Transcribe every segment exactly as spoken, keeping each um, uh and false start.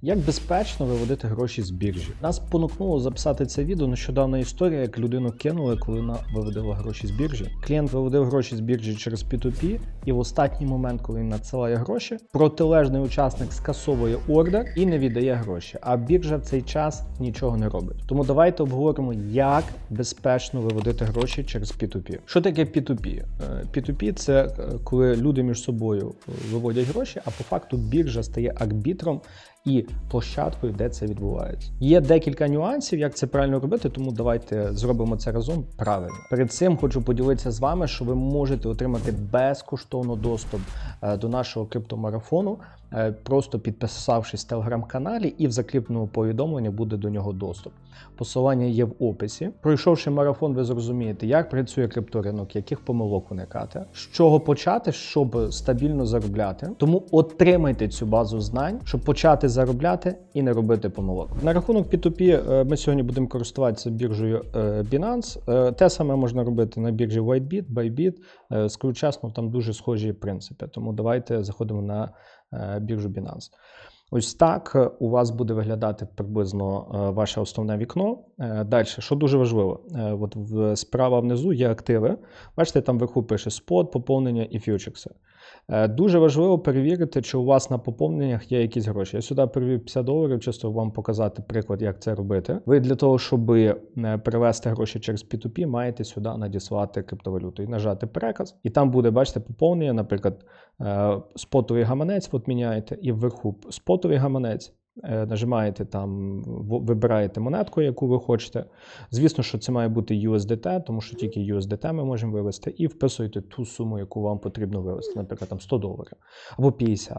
Як безпечно виводити гроші з біржі? Нас понукнуло записати це відео нещодавна історія, як людину кинули, коли вона виводила гроші з біржі. Клієнт виводив гроші з біржі через пі ту пі, і в останній момент, коли він надсилає гроші, протилежний учасник скасовує ордер і не віддає гроші. А біржа в цей час нічого не робить. Тому давайте обговоримо, як безпечно виводити гроші через пі ту пі. Що таке пі ту пі? пі ту пі – це коли люди між собою виводять гроші, а по факту біржа стає арбітром і площадкою, де це відбувається. Є декілька нюансів, як це правильно робити, тому давайте зробимо це разом правильно. Перед цим хочу поділитися з вами, що ви можете отримати безкоштовно доступ до нашого криптомарафону, просто підписавшись в телеграм-каналі, і в закріпленому повідомленні буде до нього доступ. Посилання є в описі. Пройшовши марафон, ви зрозумієте, як працює крипторинок, яких помилок уникати, з чого почати, щоб стабільно заробляти. Тому отримайте цю базу знань, щоб почати заробляти і не робити помилок. На рахунок пі ту пі ми сьогодні будемо користуватися біржею Binance. Те саме можна робити на біржі WhiteBit, Bybit. Скажу чесно, там дуже схожі принципи. Тому давайте заходимо на біржу Binance. Ось так у вас буде виглядати приблизно ваше основне вікно. Далі, що дуже важливо, от справа внизу є активи. Бачите, там вверху пише спот, поповнення і фьючерси. Дуже важливо перевірити, чи у вас на поповненнях є якісь гроші. Я сюди перевів п'ятдесят доларів, чисто вам показати приклад, як це робити. Ви для того, щоб перевести гроші через пі ту пі, маєте сюди надіслати криптовалюту і нажати переказ. І там буде, бачите, поповнення, наприклад, спотовий гаманець, от міняєте, і вверху спотовий гаманець. Нажимаєте там, вибираєте монетку, яку ви хочете. Звісно, що це має бути ю ес ді те, тому що тільки ю ес ді те ми можемо вивести, і вписуєте ту суму, яку вам потрібно вивести, наприклад, там сто доларів або п'ятдесят.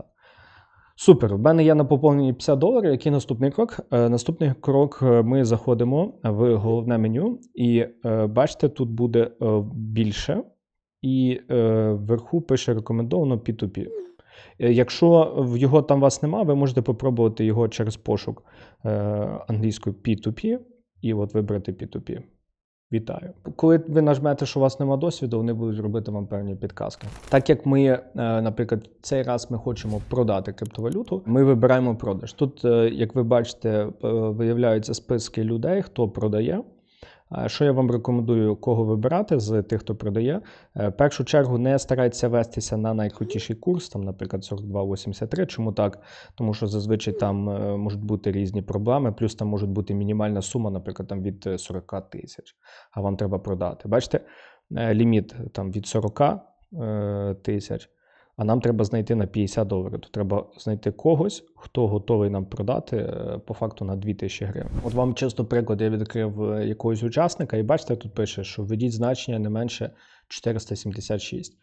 Супер, в мене є на поповненні п'ятдесят доларів. Який наступний крок? Наступний крок, ми заходимо в головне меню, і бачите, тут буде більше, і вверху пише рекомендовано пі ту пі. Якщо його там вас нема, ви можете попробувати його через пошук е, англійською пі ту пі і от вибрати пі ту пі. Вітаю. Коли ви нажмете, що у вас нема досвіду, вони будуть робити вам певні підказки. Так як ми, е, наприклад, цей раз ми хочемо продати криптовалюту, ми вибираємо продаж. Тут, е, як ви бачите, е, виявляються списки людей, хто продає. Що я вам рекомендую, кого вибирати з тих, хто продає? В першу чергу не старайтеся вестися на найкрутіший курс, там, наприклад, сорок два вісімдесят три. Чому так? Тому що зазвичай там можуть бути різні проблеми, плюс там може бути мінімальна сума, наприклад, там від сорок тисяч, а вам треба продати. Бачите, ліміт там від сорок тисяч, а нам треба знайти на п'ятдесят доларів. То треба знайти когось, хто готовий нам продати по факту на дві тисячі гривень. От вам чисто приклад, я відкрив якогось учасника, і бачите, тут пише, що введіть значення не менше чотириста сімдесят шість.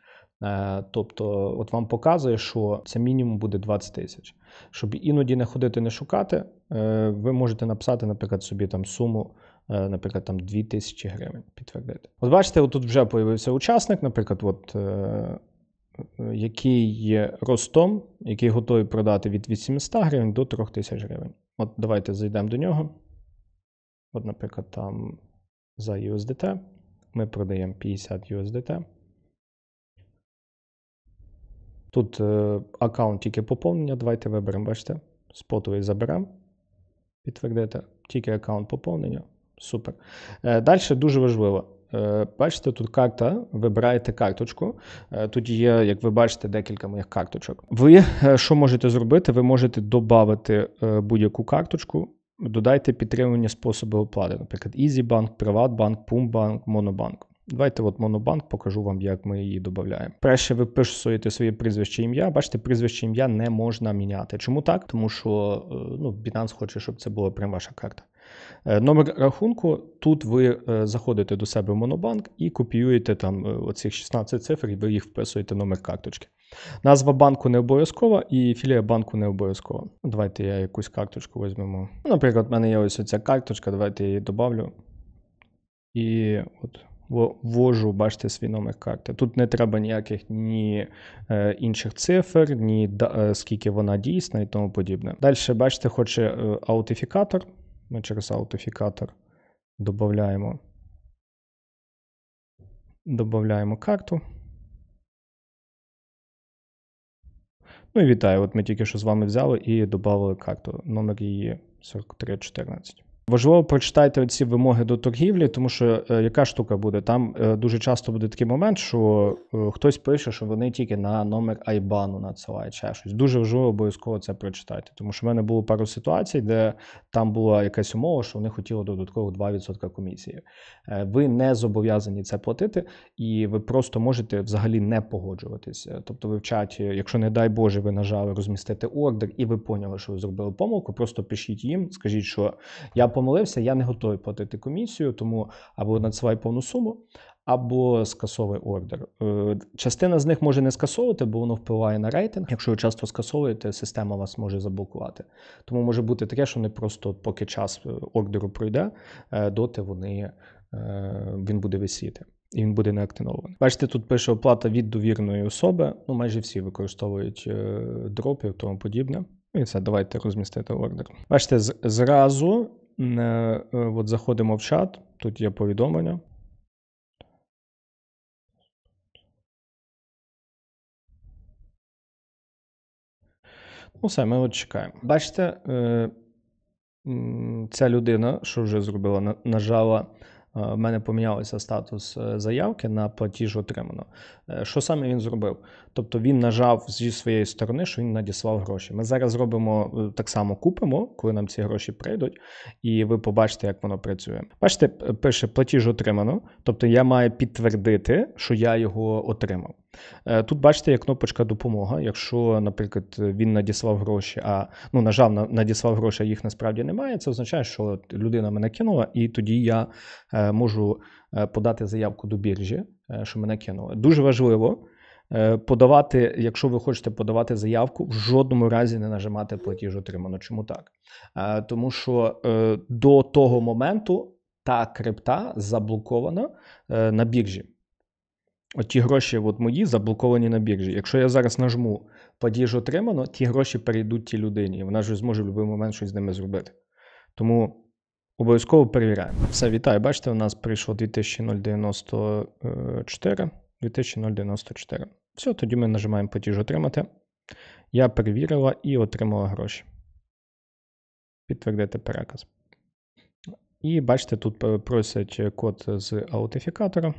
Тобто, от вам показує, що це мінімум буде двадцять тисяч. Щоб іноді не ходити, не шукати, ви можете написати, наприклад, собі там суму, наприклад, там дві тисячі гривень, підтвердити. От бачите, от тут вже появився учасник, наприклад, от який є ростом, який готовий продати від вісімсот гривень до трьох тисяч гривень. От давайте зайдемо до нього. От, наприклад, там за ю ес ді те ми продаємо п'ятдесят ю ес ді те. Тут е, аккаунт тільки поповнення, давайте виберемо, бачите, спотовий заберемо, підтвердити, тільки аккаунт поповнення, супер. Е, далі дуже важливо. Бачите, тут карта, вибираєте карточку. Тут є, як ви бачите, декілька моїх карточок. Ви що можете зробити? Ви можете додати будь-яку карточку, додайте підтримувані способи оплати, наприклад, EasyBank, PrivatBank, PumBank, Monobank. Давайте от Monobank покажу вам, як ми її додаємо. Перше ви вписуєте своє прізвище і ім'я. Бачите, прізвище і ім'я не можна міняти. Чому так? Тому що ну, Binance хоче, щоб це була прям ваша карта. Номер рахунку, тут ви заходите до себе в Monobank і копіюєте там оцих шістнадцять цифр, і ви їх вписуєте номер карточки. Назва банку не обов'язкова і філія банку не обов'язкова. Давайте я якусь карточку візьмемо. Наприклад, в мене є ось ця карточка, давайте я її добавлю. І от ввожу, бачите, свій номер карти. Тут не треба ніяких ні е, інших цифр, ні е, скільки вона дійсна і тому подібне. Далі, бачите, хоче е, аутентифікатор. Ми через аутентифікатор додаємо, додаємо карту. Ну і вітаю, от ми тільки що з вами взяли і додали карту. Номер її сорок три чотирнадцять. Важливо прочитайте ці вимоги до торгівлі, тому що е, яка штука буде? Там е, дуже часто буде такий момент, що е, хтось пише, що вони тільки на номер айбану надсилають ще щось. Дуже важливо обов'язково це прочитайте, тому що в мене було пару ситуацій, де там була якась умова, що вони хотіли додатково два відсотки комісії. Е, ви не зобов'язані це платити, і ви просто можете взагалі не погоджуватись. Тобто ви в чаті, якщо, не дай Боже, ви нажали розмістити ордер і ви поняли, що ви зробили помилку, просто пишіть їм, скажіть, що я помилився, я не готовий платити комісію, тому або надсилай повну суму, або скасовуй ордер. Частина з них може не скасовувати, бо воно впливає на рейтинг. Якщо ви часто скасовуєте, система вас може заблокувати. Тому може бути таке, що не просто поки час ордеру пройде, доти вони, він буде висіти. І він буде не активований. Бачите, тут пише оплата від довіреної особи. Ну, майже всі використовують дропи і тому подібне. І все, давайте розмістити ордер. Бачите, зразу е, от заходимо в чат, тут є повідомлення. Ну все, ми от чекаємо. Бачите, е, ця людина, що вже зробила, нажала, в мене помінявся статус заявки на платіж отримано. Що саме він зробив? Тобто він нажав зі своєї сторони, що він надіслав гроші. Ми зараз зробимо так само, купимо, коли нам ці гроші прийдуть, і ви побачите, як воно працює. Бачите, пише платіж отримано, тобто я маю підтвердити, що я його отримав. Тут бачите, є кнопочка допомога. Якщо, наприклад, він надіслав гроші, а ну, нажав на надіслав гроші, а їх насправді немає, це означає, що людина мене кинула, і тоді я е, можу подати заявку до біржі, е, що мене кинули. Дуже важливо е, подавати, якщо ви хочете подавати заявку, в жодному разі не нажимати платіж отримано. Чому так? Е, тому що е, до того моменту та крипта заблокована е, на біржі. От ті гроші от мої заблоковані на біржі. Якщо я зараз нажму «Платіж отримано», ті гроші перейдуть тій людині, і вона ж зможе в будь-який момент щось з ними зробити. Тому обов'язково перевіряємо. Все, вітаю. Бачите, у нас прийшло дві тисячі дев'яносто чотири. дві тисячі дев'яносто чотири. Все, тоді ми нажимаємо «Платіж отримати». Я перевірила і отримала гроші. Підтвердити переказ. І бачите, тут просять код з аутентифікатора.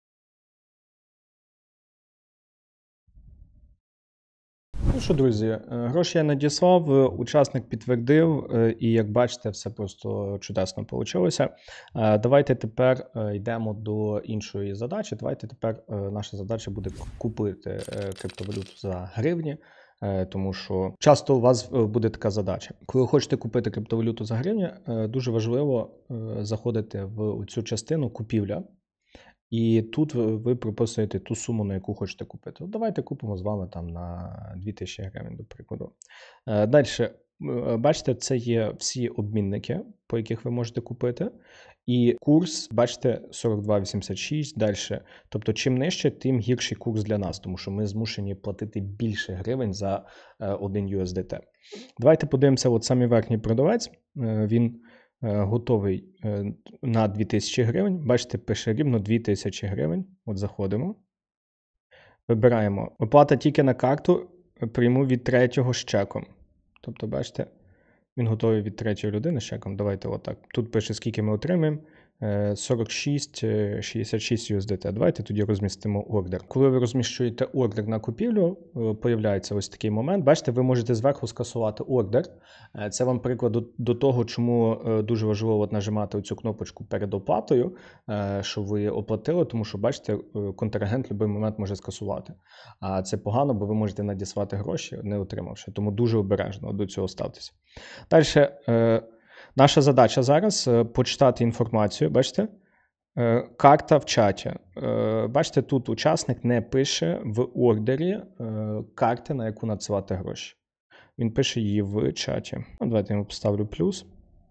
Ну що, друзі, гроші я надіслав, учасник підтвердив, і як бачите, все просто чудесно вийшло. Давайте тепер йдемо до іншої задачі. Давайте тепер наша задача буде купити криптовалюту за гривні, тому що часто у вас буде така задача. Коли ви хочете купити криптовалюту за гривні, дуже важливо заходити в цю частину купівля. І тут ви прописуєте ту суму, на яку хочете купити. От давайте купимо з вами там на дві тисячі гривень, до прикладу. Далі, бачите, це є всі обмінники, по яких ви можете купити. І курс, бачите, сорок два вісімдесят шість, далі. Тобто, чим нижче, тим гірший курс для нас, тому що ми змушені платити більше гривень за один ю ес ді ті. Давайте подивимося, от самий верхній продавець, він готовий на дві тисячі гривень. Бачите, пише рівно дві тисячі гривень. От заходимо. Вибираємо. Оплата тільки на карту, прийму від третього з чеком. Тобто, бачите, він готовий від третьої людини з чеком. Давайте отак. Тут пише, скільки ми отримаємо. сорок шість шістдесят шість ю ес ді ті. Давайте тоді розмістимо ордер. Коли ви розміщуєте ордер на купівлю, появляється ось такий момент. Бачите, ви можете зверху скасувати ордер. Це вам приклад до, до того, чому дуже важливо от нажимати цю кнопочку перед оплатою, що ви оплатили, тому що, бачите, контрагент в будь-який момент може скасувати. А це погано, бо ви можете надіслати гроші, не отримавши. Тому дуже обережно до цього ставтеся. Далі. Наша задача зараз почитати інформацію, бачите, карта в чаті. Бачите, тут учасник не пише в ордері карти, на яку надсилати гроші. Він пише її в чаті. Давайте я йому поставлю плюс.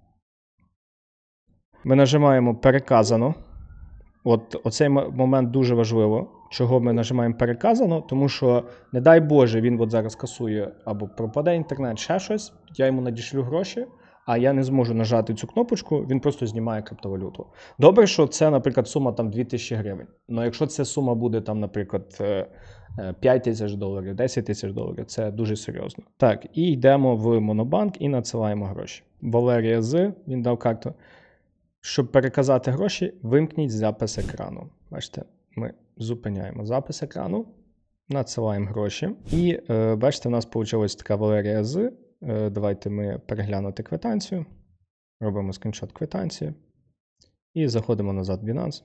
Ми нажимаємо «Переказано». От оцей момент дуже важливо. Чого ми нажимаємо «Переказано», тому що, не дай Боже, він от зараз касує або пропаде інтернет, ще щось, я йому надішлю гроші, а я не зможу нажати цю кнопочку, він просто знімає криптовалюту. Добре, що це, наприклад, сума там дві тисячі гривень. Але якщо ця сума буде там, наприклад, п'ять тисяч доларів, десять тисяч доларів, це дуже серйозно. Так, і йдемо в Монобанк і надсилаємо гроші. Валерія З, він дав карту. Щоб переказати гроші, вимкніть запис екрану. Бачите, ми зупиняємо запис екрану, надсилаємо гроші. І е, бачите, у нас вийшла така Валерія З. Е, давайте ми переглянути квитанцію. Робимо скріншот квитанції. І заходимо назад в Binance.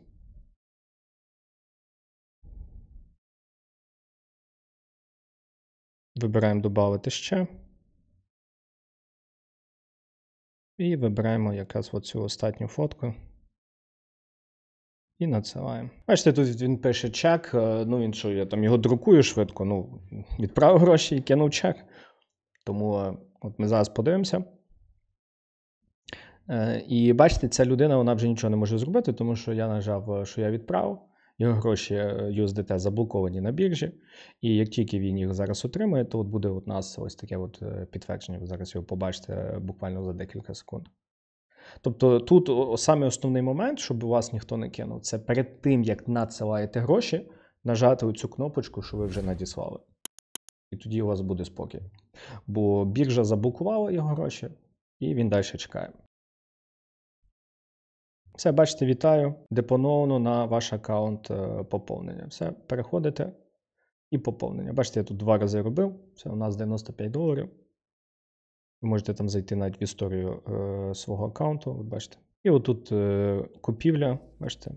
Вибираємо «Добавити ще». І вибираємо якраз оцю останню фотку. І надсилаємо. Бачите, тут він пише чек, ну він що, я там його друкую швидко, ну, відправив гроші і кинув чек. Тому от ми зараз подивимося. І бачите, ця людина, вона вже нічого не може зробити, тому що я нажав, що я відправив. Його гроші ю ес ді те заблоковані на біржі. І як тільки він їх зараз отримає, то от буде у нас ось таке от підтвердження. Ви зараз його побачите буквально за декілька секунд. Тобто тут саме основний момент, щоб у вас ніхто не кинув, це перед тим, як надсилаєте гроші, нажати оцю кнопочку, що ви вже надіслали. І тоді у вас буде спокій. Бо біржа заблокувала його гроші, і він далі чекає. Все, бачите, вітаю. Депоновано на ваш аккаунт поповнення. Все, переходите і поповнення. Бачите, я тут два рази робив. Це у нас дев'яносто п'ять доларів. Ви можете там зайти навіть в історію е, свого аккаунту, от бачите. І отут е, купівля, бачите.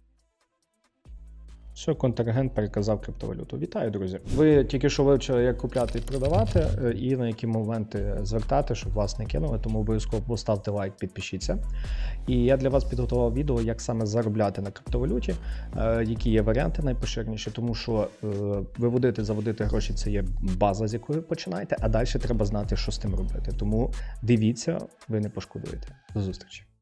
Все, контрагент переказав криптовалюту. Вітаю, друзі! Ви тільки що вивчили, як купляти і продавати, і на які моменти звертати, щоб вас не кинули, тому обов'язково поставте лайк, підпишіться. І я для вас підготував відео, як саме заробляти на криптовалюті, які є варіанти найпоширеніші, тому що виводити, заводити гроші – це є база, з якої ви починаєте, а далі треба знати, що з тим робити. Тому дивіться, ви не пошкодуєте. До зустрічі!